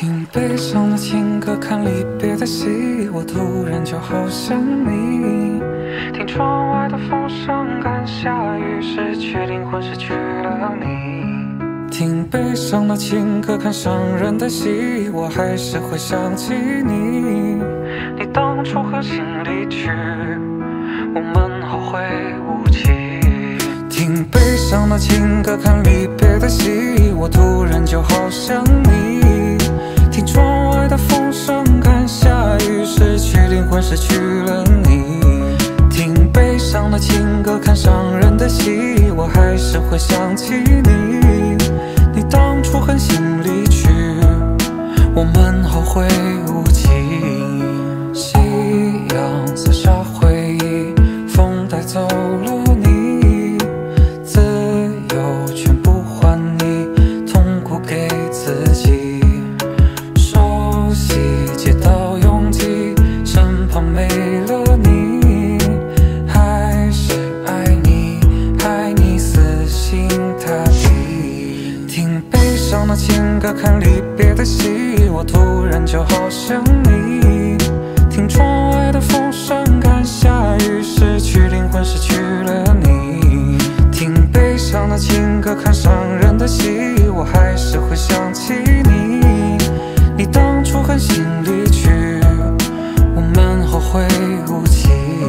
听悲伤的情歌，看离别的戏，我突然就好想你。听窗外的风声，看下雨，失去灵魂，失去了你。听悲伤的情歌，看伤人的戏，我还是会想起你。你当初狠心离去，我们后会无期。听悲伤的情歌，看离别的戏，我突然就好想你。听窗外的风声，看下雨，失去灵魂，失去了你。听悲伤的情歌，看伤人的戏，我还是会想起你。你当初狠心离去，我们后会无期。夕阳洒下回忆，风带走了你，自由全部还你，痛苦给自己。熟悉街道拥挤，身旁没了你，还是爱你，爱你死心塌地。听悲伤的情歌，看离别的戏，我突然就好想你。听窗外的风声，看下雨，失去灵魂，失去了你。听悲伤的情歌，看伤人的戏，我还是会想起你。你当初狠心离去，我们后会无期。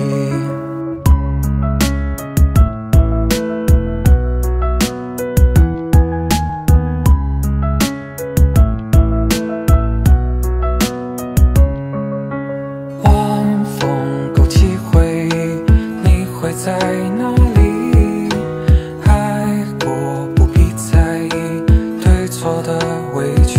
晚风勾起回忆，你会在哪里？爱过不必在意对错的委屈。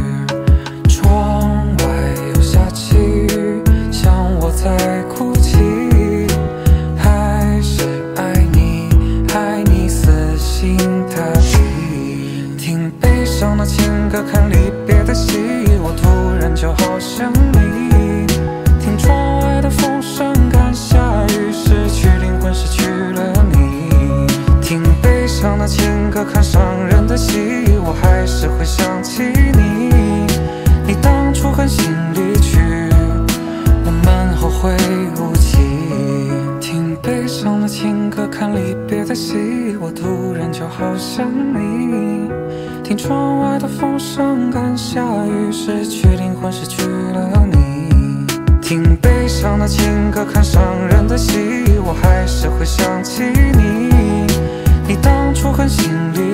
窗外又下起雨，像我在哭泣。还是爱你，爱你死心塌地。听悲伤的情歌，看离别的戏，我突然就好想你。听窗外的风声，看下雨，失去灵魂，失去了你。听悲伤的情歌，看伤人的戏，我还是会想起你。你当初狠心离去，我们后会无期。听悲伤的情歌，看离别的戏，我突然就好想你。听窗外的风声，看下雨，失去灵魂，失去了你。听悲伤的情歌，看伤人的戏，我还是会想起你。你当初狠心离